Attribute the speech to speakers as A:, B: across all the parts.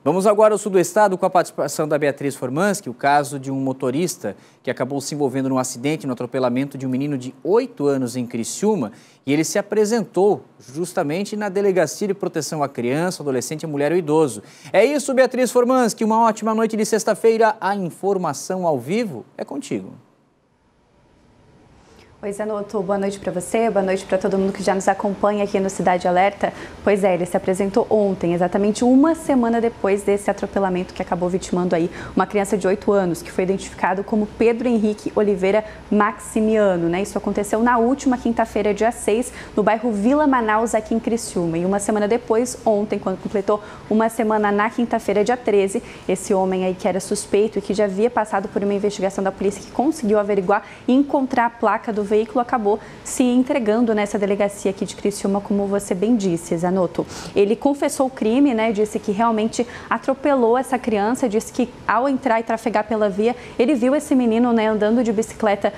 A: Vamos agora ao sul do estado com a participação da Beatriz Formanski, o caso de um motorista que acabou se envolvendo num acidente no atropelamento de um menino de 8 anos em Criciúma e ele se apresentou justamente na Delegacia de Proteção à Criança, Adolescente, Mulher e Idoso. É isso, Beatriz Formanski, uma ótima noite de sexta-feira. A informação ao vivo é contigo.
B: Oi, Zanotto, boa noite para você, boa noite para todo mundo que já nos acompanha aqui no Cidade Alerta. Pois é, ele se apresentou ontem, exatamente uma semana depois desse atropelamento que acabou vitimando aí uma criança de 8 anos, que foi identificado como Pedro Henrique Oliveira Maximiano, né? Isso aconteceu na última quinta-feira, dia 6, no bairro Vila Manaus, aqui em Criciúma. E uma semana depois, ontem, quando completou uma semana na quinta-feira, dia 13, esse homem aí que era suspeito e que já havia passado por uma investigação da polícia que conseguiu averiguar e encontrar a placa do veículo, acabou se entregando nessa delegacia aqui de Criciúma, como você bem disse, Zanotto. Ele confessou o crime, né? Disse que realmente atropelou essa criança, disse que ao entrar e trafegar pela via, ele viu esse menino, né, andando de bicicleta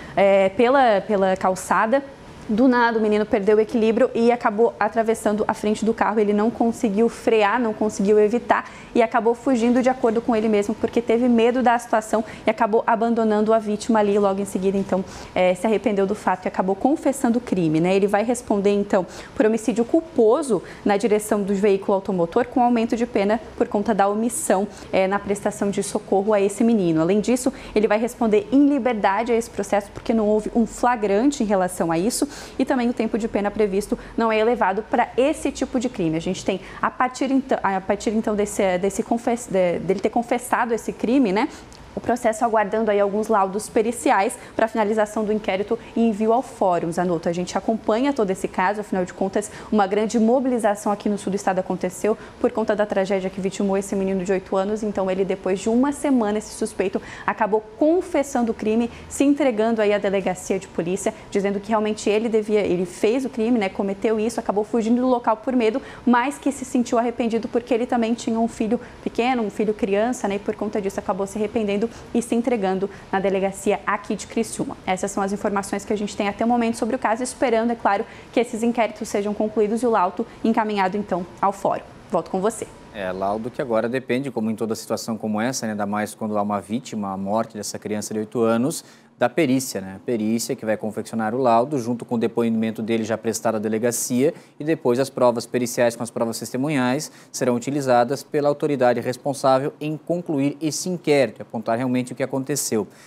B: pela calçada. Do nada, o menino perdeu o equilíbrio e acabou atravessando a frente do carro. Ele não conseguiu frear, não conseguiu evitar e acabou fugindo de acordo com ele mesmo, porque teve medo da situação e acabou abandonando a vítima ali. Logo em seguida, então, se arrependeu do fato e acabou confessando o crime, né? Ele vai responder, então, por homicídio culposo na direção do veículo automotor, com aumento de pena por conta da omissão na prestação de socorro a esse menino. Além disso, ele vai responder em liberdade a esse processo, porque não houve um flagrante em relação a isso. E também o tempo de pena previsto não é elevado para esse tipo de crime. A gente tem, a partir então dele ter confessado esse crime, né? O processo aguardando aí alguns laudos periciais para finalização do inquérito e envio ao fórum, Zanotto. A gente acompanha todo esse caso, afinal de contas, uma grande mobilização aqui no sul do estado aconteceu por conta da tragédia que vitimou esse menino de 8 anos. Então, ele, depois de uma semana, esse suspeito acabou confessando o crime, se entregando aí à delegacia de polícia, dizendo que realmente ele fez o crime, né, cometeu isso, acabou fugindo do local por medo, mas que se sentiu arrependido porque ele também tinha um filho pequeno, um filho criança, né, e por conta disso acabou se arrependendo e se entregando na delegacia aqui de Criciúma. Essas são as informações que a gente tem até o momento sobre o caso, esperando, é claro, que esses inquéritos sejam concluídos e o laudo encaminhado, então, ao fórum. Volto com você.
A: Laudo que agora depende, como em toda situação como essa, né, ainda mais quando há uma vítima, a morte dessa criança de 8 anos, da perícia, né? A perícia que vai confeccionar o laudo, junto com o depoimento dele já prestado à delegacia, e depois as provas periciais com as provas testemunhais serão utilizadas pela autoridade responsável em concluir esse inquérito, apontar realmente o que aconteceu.